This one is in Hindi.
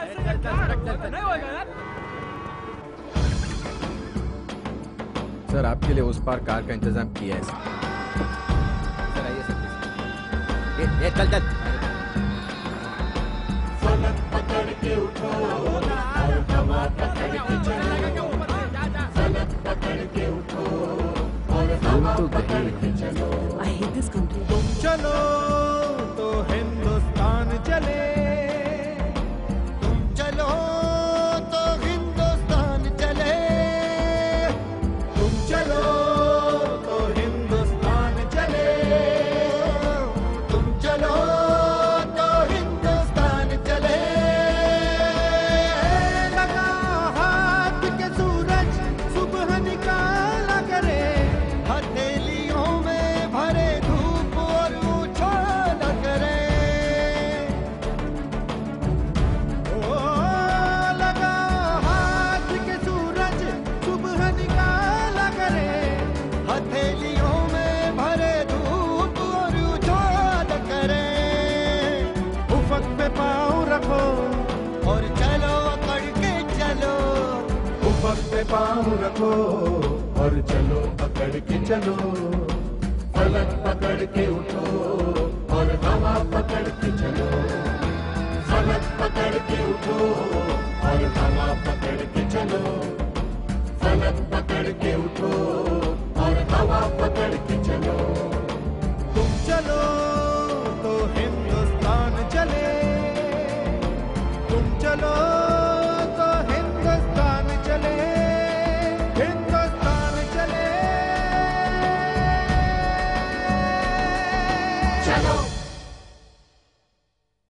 सर आपके लिए उस पार कार का इंतजाम किया है सर आइए सर ये चल चल फलक पकड़ के उठो और हवा पकड़ के चलो फलक पकड़ के उठो और हवा पकड़ के चलो I hate this country. तुम चलो तो हिंदुस्तान चले तुम चलो तो हिंदुस्तान चले तुम चलो तो हिंदुस्तान चले तुम चलो तो हिंदुस्तान चले लगा हाथ के सूरज सुबह निकाला करे हथेलियों में भरे धूप और उछाला करे ओ लगा हाथ के सूरज सुबह निकाला करे हथेलियों में भरे धूप और उछाला करे उफक पे पाँव रखो और चलो अकड़ के चलो उफक पे पाँव रखो और चलो पकड़ के चलो फलक पकड़ के उठो और हवा पकड़ के चलो फलक पकड़ के उठो और हवा पकड़ के चलो फलक पकड़ के उठो और हवा पकड़ के चलो तुम चलो तो हिंदुस्तान चले तुम चलो तो हिंदुस्तान चले हिंदुस्तान चले चलो